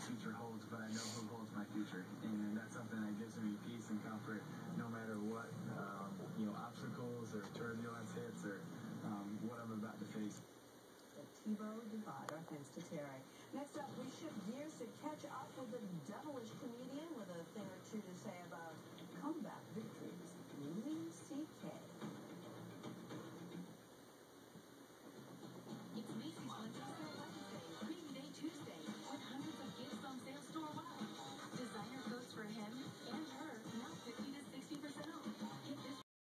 future holds, but I know who holds my future, and that's something that gives me peace and comfort no matter what, obstacles or turbulence hits or what I'm about to face. The Tebow Divider, thanks to Terry.